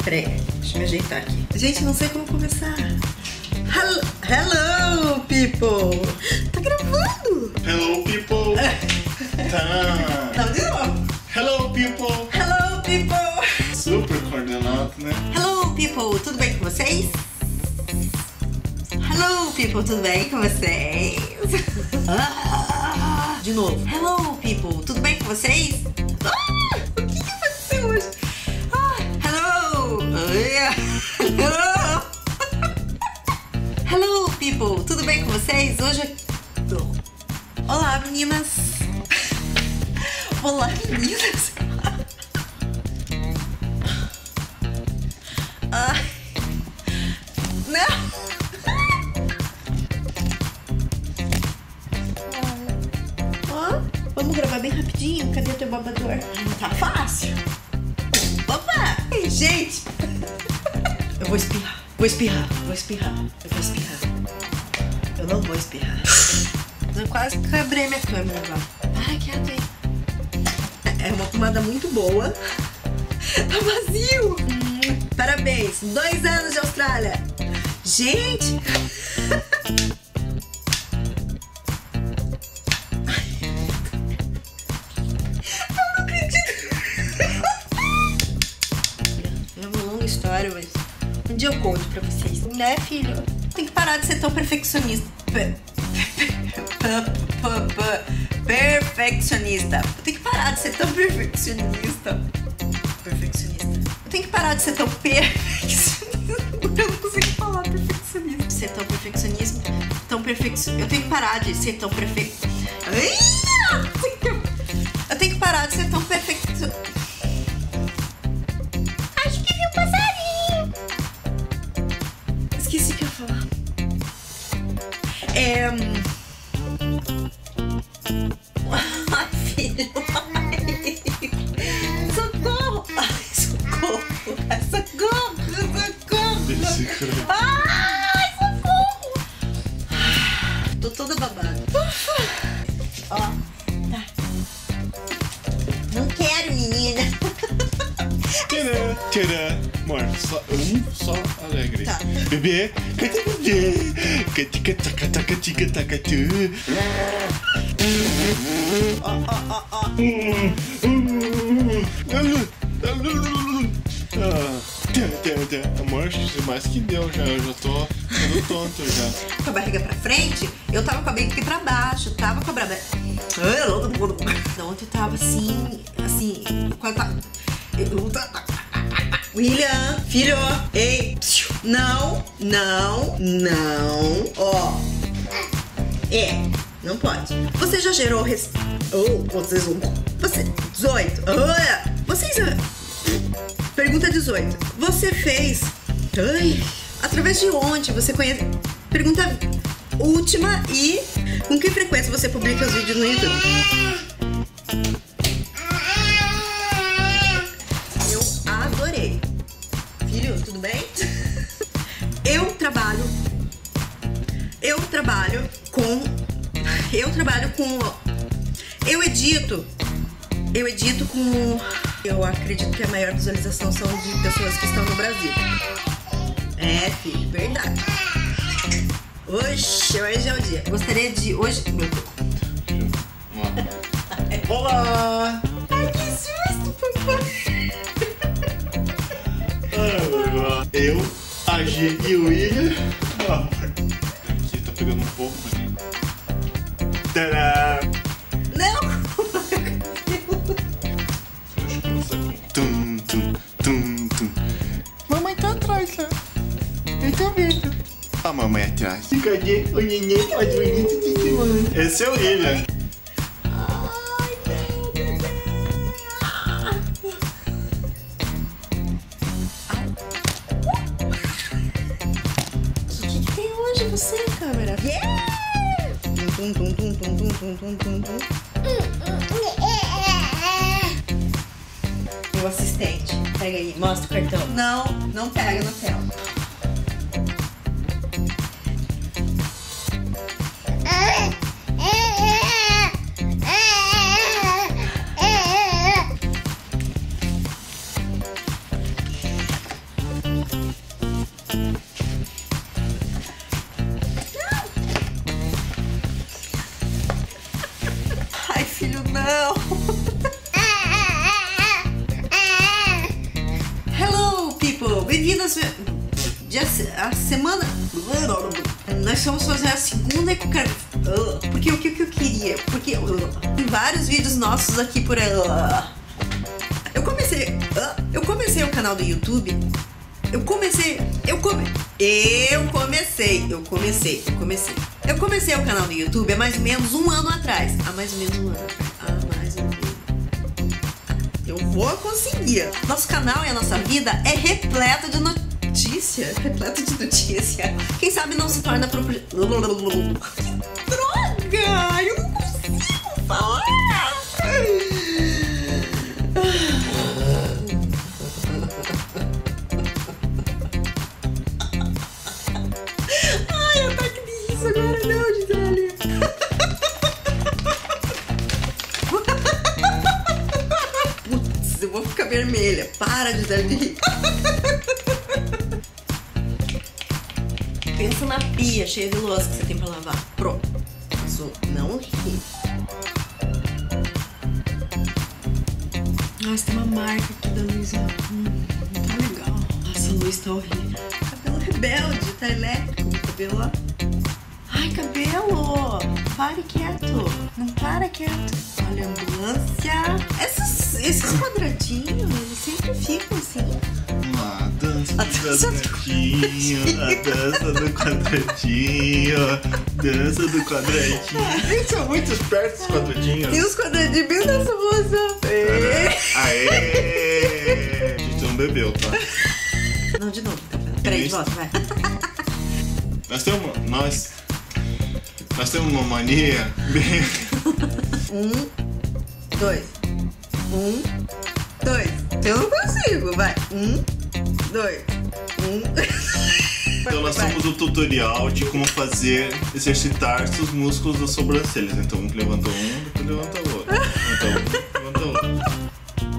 Peraí, deixa eu me ajeitar aqui. Gente, não sei como começar. Hello, people! Tá gravando! Hello, people! Tá! Não, de novo! Hello, people! Hello, people! Super coordenado, né? Hello, people! Tudo bem com vocês? Hello, people! Tudo bem com vocês? De novo. Hello, people! Tudo bem com vocês? O que aconteceu hoje? Hello! Hello! Hello, people! Tudo bem com vocês? Hoje Olá, meninas! Olá, meninas! Não! Ó, vamos gravar bem rapidinho. Cadê o teu babador? Tá fácil. Opa! Ei, gente! Eu vou espirrar. Vou espirrar. Eu não vou espirrar. Eu quase quebrei minha câmera lá. Para, quieto aí. É uma pomada muito boa. Tá vazio. Parabéns. 2 anos de Austrália. Gente. Eu não acredito. É uma longa história, mas um dia eu conto pra vocês. Né, filho? Tem que parar de ser tão perfeccionista. Perfeccionista. Eu tenho que parar de ser tão perfeccionista. Eu tenho que parar de ser tão perfeccionista. Eu não consigo falar perfeccionista. Ser tão perfeccionista. Eu tenho que parar de ser tão perfeccionista. Eu tenho que parar de ser tão perfeccionista. Acho que vi um passarinho. Esqueci o que eu ia falar. Ai, filho. Socorro. Ai, socorro. Ai, socorro. Tô toda babada. Ó, tá. Não quero, menina. Tcharam. Amor, só alegre. Tá. Bebê, cadê bebê? Catica-taca-taca-tica-taca-tu. Ó. Amor, mais que deu já. Eu já tô ficando tonto já. Com a barriga pra frente, eu tava com a barriga pra baixo. Tava com a barriga... Ontem eu tava assim... Quando tava... William, filho, ei, não, ó, não pode. Você já gerou vocês 18, pergunta 18, você fez, através de onde você conhece, pergunta última e com que frequência você publica os vídeos no YouTube? Filho, tudo bem? Eu trabalho com... Eu edito com... Eu acredito que a maior visualização são de pessoas que estão no Brasil. É, filho, verdade. Hoje é o dia. Gostaria de... Hoje... Olá! Ai, que susto, papai! Eu, a G e o William. Aqui tá pegando um pouco ali. Tadá! Não! Acho que você... Tum. Mamãe tá atrás, né? Eu tô vendo. A mamãe atrás. Cadê o neném? Esse é o William. Você, câmera. Yeah! Meu assistente, pega aí, mostra o cartão. Não pega na tela. filho, não. Hello, people. Bem-vindos a semana... Nós vamos fazer a segunda e qualquer... Porque o que eu queria? Porque tem vários vídeos nossos aqui por aí. Eu comecei o canal do YouTube. Eu comecei o canal do YouTube há mais ou menos um ano atrás. Eu vou conseguir. Nosso canal e a nossa vida é repleta de notícia. Quem sabe não se torna próprio... Droga! Eu não consigo falar! Ai, ataque de riso agora não, Gisele. Putz, eu vou ficar vermelha. Para, Gisele, de rir. Pensa na pia cheia de louça que você tem pra lavar. Pronto. Não ri. Nossa, tem uma marca aqui da Luísa. Não tá legal. Nossa, a luz tá horrível. Cabelo rebelde, tá elétrico. Cabelo, ó. Ai, cabelo! Pare quieto. Não para quieto. Olha a ambulância. Esses quadradinhos, eles sempre ficam assim. A dança do quadradinho, a dança do quadradinho, dança do quadradinho. Eles são muito espertos, os quadradinhos. Tem os quadradinhos bem nessa moça. Aê! A gente não bebeu, tá? Não, de novo. Peraí, de volta, vai. Nós temos uma mania bem... 1, 2. 1, 2. Eu não consigo, vai. 1, 2. 1. Então nós temos um tutorial de como exercitar seus músculos das sobrancelhas. Então um levanta um, depois levanta o outro. Levanta o outro.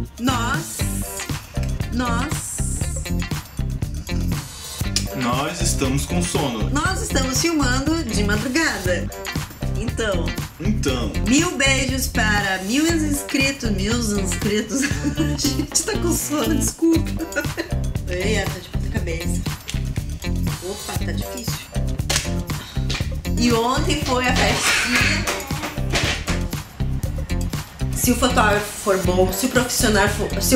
Nós estamos com sono. Nós estamos filmando de madrugada. Então 1000 beijos para 1000 inscritos. A gente tá com sono, desculpa. Ei, tá de ponta cabeça. Opa, tá difícil. E ontem foi a festinha. Se o fotógrafo for bom, se o profissional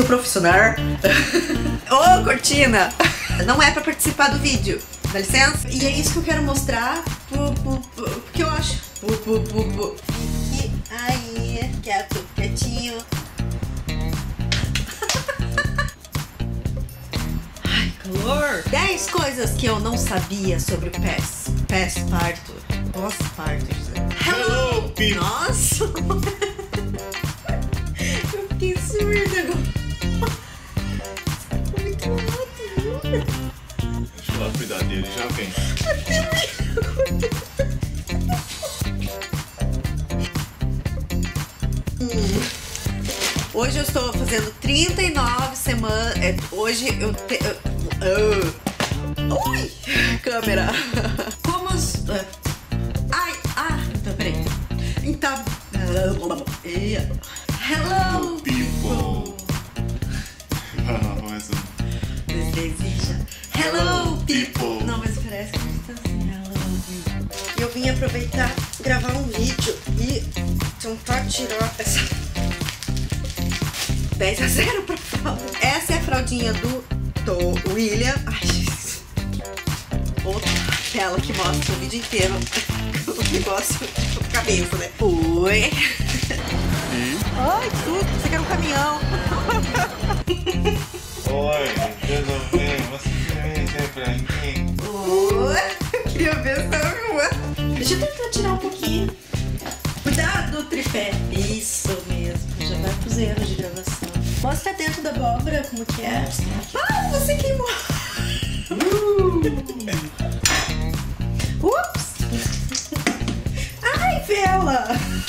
Ô, cortina! Não é pra participar do vídeo, dá licença? E é isso que eu quero mostrar, porque eu acho. Fique aí, quieto, quietinho. Ai, calor! 10 coisas que eu não sabia sobre o pós-parto. Hello, people! Nossa! Eu fiquei surda agora. Muito alto. Deixa eu lá cuidar dele, já vem. Hoje eu estou fazendo 39 semanas. Hoje eu ui! Câmera! Como os. Então, peraí. Então. Hello, people! Hello, people! Não, mas parece que a gente tá assim. Hello, people. Eu vim aproveitar, gravar um vídeo e tentar tirar essa 10-0 pra fralda. Essa é a fraldinha do William. Ai, Jesus. Outra tela que mostra o vídeo inteiro. O negócio de cabeça, né? Oi. Ai, que susto. Você quer um caminhão. Oi, resolveu. Você quer ver pra mim? Oi. Eu queria ver se tava filmando. Deixa eu tentar tirar um pouquinho. Cuidado do tripé. Isso mesmo. Já vai pros erros de gravação. Mostra dentro da abóbora como que é. Ah, você queimou. Ups. Ai, vela.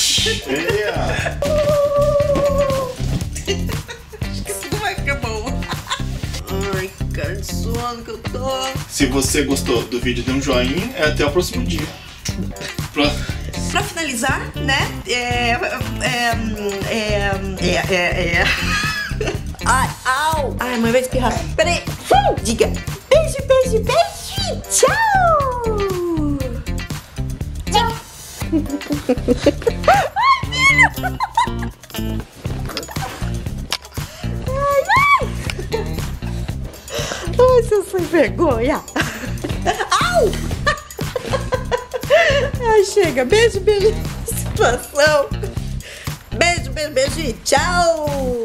Acho que isso não vai ficar bom. Ai, cara de sono que eu tô. Se você gostou do vídeo, dê um joinha e até o próximo dia. pra finalizar, né? Ai, au! Ai, mãe vai espirrar. Peraí. Diga. Beijo, beijo, beijo. Tchau. Tchau. Ai, filho. Ai, seu sem vergonha. Au! Ai, chega. Beijo, beijo. Situação. Beijo, beijo, beijo e tchau.